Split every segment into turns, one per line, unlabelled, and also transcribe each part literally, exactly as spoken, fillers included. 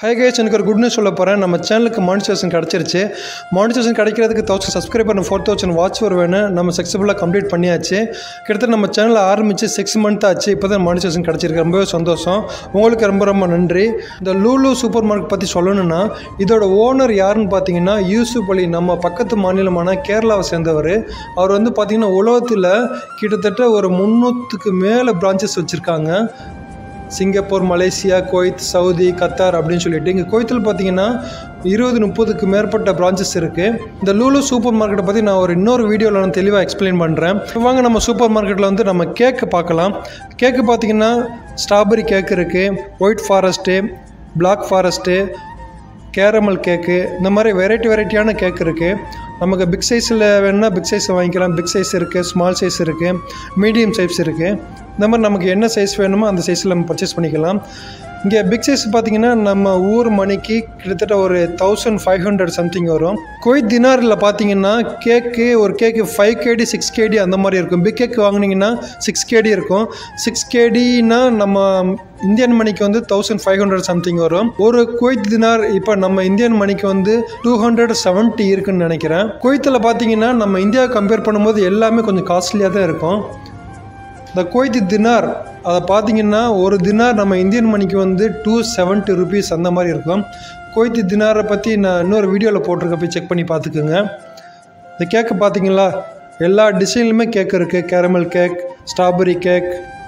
Hi guys, எனக்கு ஒரு good news சொல்ல போறேன். நம்ம சேனலுக்கு மானிடைசேஷன் கிடைச்சிருச்சு. மானிடைசேஷன் கிடைக்கிறதுக்கு one thousand subscriber four thousand watch வர வேணும். நம்ம சக்சஸ்ஃபுல்லா கம்ப்ளீட் பண்ணியாச்சு. கிட்டத்தட்ட நம்ம சேனல் ஆரம்பிச்சு six மந்த் ஆச்சு. இப்போதான் மானிடைசேஷன் கிடைச்சிருக்கு. ரொம்பவே சந்தோஷம். உங்களுக்கு ரொம்ப ரொம்ப நன்றி. இந்த லூலு சூப்பர் மார்க்கெட் பத்தி சொல்லணும்னா இதோட ஓனர் யாருன்னு பாத்தீங்கன்னா யூசுப் அலி, நம்ம பக்கத்து மாநிலமான கேரளாவை சேர்ந்தவர். அவர் வந்து பாத்தீங்கன்னா உலகத்துல கிட்டத்தட்ட ஒரு முன்னூறுக்கு மேல பிரான்ச்சஸ் வச்சிருக்காங்க. Singapore, Malaysia, Kuwait, Saudi, Qatar அப்படின்னு சொல்லிட்டு இங்கே குவைத்தில் பார்த்தீங்கன்னா இருபது முப்பதுக்கு மேற்பட்ட பிரான்ச்சஸ் இருக்குது. இந்த லூலு சூப்பர் மார்க்கெட்டை பற்றி நான் ஒரு இன்னொரு வீடியோவில் நான் தெளிவாக எக்ஸ்பிளைன் பண்ணுறேன். வாங்க நம்ம சூப்பர் மார்க்கெட்டில் வந்து நம்ம கேக்கு பார்க்கலாம். கேக்கு பார்த்தீங்கன்னா ஸ்ட்ராபெரி கேக் இருக்குது, white forest, black forest, caramel cake, இந்த மாதிரி வெரைட்டி வெரைட்டியான கேக் இருக்குது. நமக்கு பிக் சைஸில் வேணுன்னா பிக் சைஸ் வாங்கிக்கலாம். பிக் சைஸ் இருக்குது, ஸ்மால் சைஸ் இருக்குது, மீடியம் சைஸ் இருக்குது. இந்த மாதிரி நமக்கு என்ன சைஸ் வேணுமோ அந்த சைஸில் நம்ம பர்ச்சேஸ் பண்ணிக்கலாம். இங்கே பிக் சைஸ் பார்த்திங்கன்னா நம்ம ஊர் மணிக்கு கிட்டத்தட்ட ஒரு தௌசண்ட் ஃபைவ் ஹண்ட்ரட் சம்திங் வரும். குவைத் தினாரில் பார்த்தீங்கன்னா கேக்கு ஒரு கேக்கு ஃபைவ் கேடி சிக்ஸ் கேடி அந்த மாதிரி இருக்கும். பிக் கேக் வாங்கினீங்கன்னா சிக்ஸ் கேடி இருக்கும். சிக்ஸ் கேடினா நம்ம இந்தியன் மணிக்கு வந்து தௌசண்ட் ஃபைவ் ஹண்ட்ரட் சம்திங் வரும். ஒரு குவைத் தினார் இப்போ நம்ம இந்தியன் மணிக்கு வந்து டூ ஹண்ட்ரட் செவன்ட்டி இருக்குன்னு நினைக்கிறேன். குவைத்தில் பார்த்தீங்கன்னா நம்ம இந்தியாவை கம்பேர் பண்ணும்போது எல்லாமே கொஞ்சம் காஸ்ட்லியாக தான் இருக்கும். இந்த குவைத் தினார் அதை பார்த்தீங்கன்னா ஒரு தினார் நம்ம இந்தியன் மணிக்கு வந்து டூ செவன்ட்டி ருபீஸ் அந்த மாதிரி இருக்கும். குவைத் தினாரை பற்றி நான் இன்னொரு வீடியோவில் போட்டிருக்க, போய் செக் பண்ணி பார்த்துக்குங்க. இந்த கேக்கு பார்த்தீங்களா, எல்லா டிசைன்லையுமே கேக் இருக்குது. Caramel cake, strawberry cake,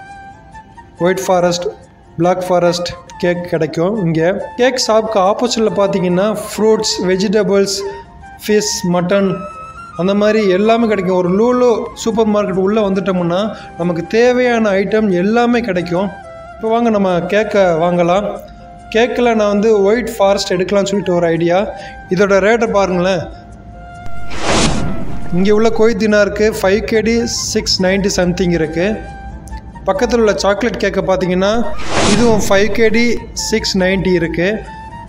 white forest, black forest cake கிடைக்கும். இங்கே கேக் ஷாப்புக்கு ஆப்போசிட்டில் பார்த்தீங்கன்னா ஃப்ரூட்ஸ், வெஜிடபிள்ஸ், ஃபிஷ், மட்டன் அந்த மாதிரி எல்லாமே கிடைக்கும். ஒரு லூலு சூப்பர் மார்க்கெட் உள்ளே வந்துட்டோம்னா நமக்கு தேவையான ஐட்டம் எல்லாமே கிடைக்கும். இப்போ வாங்க நம்ம கேக்கை வாங்கலாம். கேக்கில் நான் வந்து ஒயிட் ஃபாரஸ்ட் எடுக்கலாம்னு சொல்லிட்டு ஒரு ஐடியா. இதோட ரேட்டை பாருங்களேன். இங்கே உள்ள குவைத் தினாருக்கு five KD six ninety something இருக்குது. பக்கத்தில் உள்ள சாக்லேட் கேக்கை பார்த்தீங்கன்னா இதுவும் ஃபைவ் கேடி சிக்ஸ் நைன்ட்டி இருக்குது.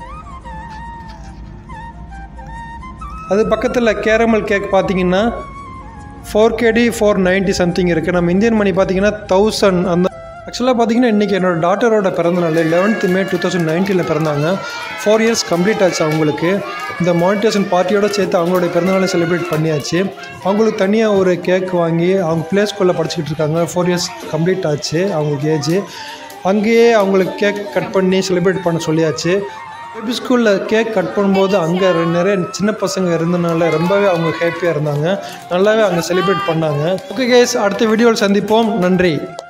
அது பக்கத்தில் கேரமல் கேக் பார்த்தீங்கன்னா four KD four ninety something இருக்குது. நம்ம இந்தியன் மணி பார்த்தீங்கன்னா தௌசண்ட். அந்த ஆக்சுவலாக பார்த்தீங்கன்னா இன்றைக்கி என்னோடய டாட்டரோட பிறந்தநாள் லெவன்த்து மே டூ தௌசண்ட் நைன்டீனில் பிறந்தாங்க. ஃபோர் இயர்ஸ் கம்ப்ளீட் ஆச்சு அவங்களுக்கு. இந்த மானிடைசேஷன் பார்ட்டியோடு சேர்த்து அவங்களுடைய பிறந்தநாளை செலிப்ரேட் பண்ணியாச்சு. அவங்களுக்கு தனியாக ஒரு கேக் வாங்கி அவங்க ப்ளே ஸ்கூலில் படிச்சுக்கிட்டு இருக்காங்க. ஃபோர் இயர்ஸ் கம்ப்ளீட் ஆச்சு அவங்களுக்கு ஏஜ். அங்கேயே அவங்களுக்கு கேக் கட் பண்ணி செலிப்ரேட் பண்ண சொல்லியாச்சு. பேபி ஸ்கூலில் கேக் கட் பண்ணும்போது அங்கே நிறைய சின்ன பசங்க இருந்தனால ரொம்பவே அவங்க ஹாப்பியாக இருந்தாங்க. நல்லாவே அங்கே செலிப்ரேட் பண்ணாங்க. ஓகே கைஸ், அடுத்த வீடியோவில் சந்திப்போம். நன்றி.